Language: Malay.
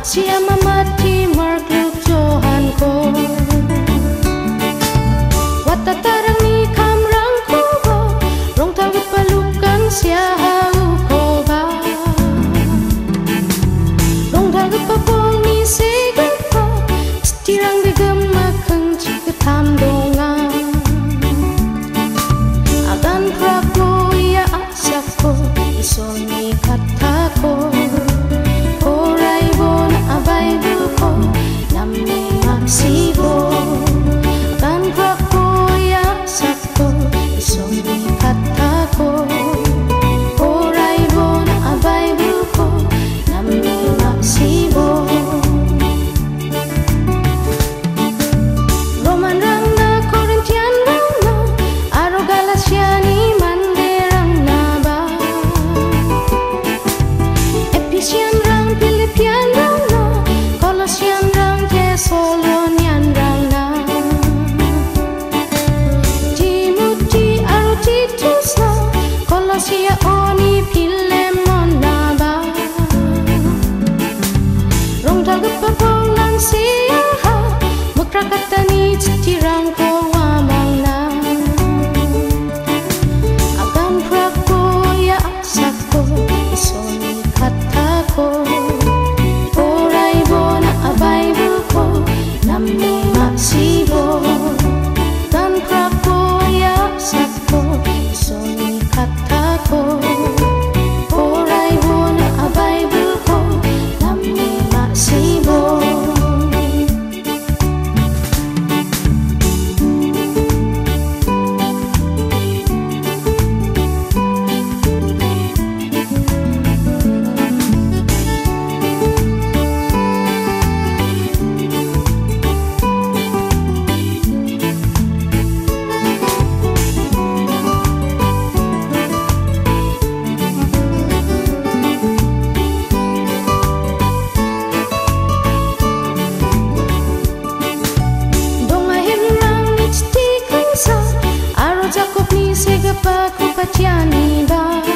Siya mamati markluk johan ko Watatarang ni kamrang ko ba Rong tagut palukan siya hau ko ba Rong tagut papol ni segat ko Setirang digemak keng ciketam dongan Agan prako ya asako Isol ni katako Poraibo na Bibleko Nami maksibo Agan prako ya asako Isol ni katako Poraibo na Bibleko Nami maksibo Roman rang na Korintian rang na Aro Galasiani Manderang na ba Ephesian rang Philippian rang na Colossian rang Thessalonian rang na Timothy aro Titus na Colossia oni Philemon na ba Rong tagut papolan siya ha Magkrakatani tirang ko wamang na Agan prako ya asako Isoni katako Poraibo na Bibleko Nami maksibo Agan prako ya asako Isoni katako Poraibo na Bibleko Nami maksibo Dongahin rang ni citi kangsa Aro Jakob ni segapa kupatiani ba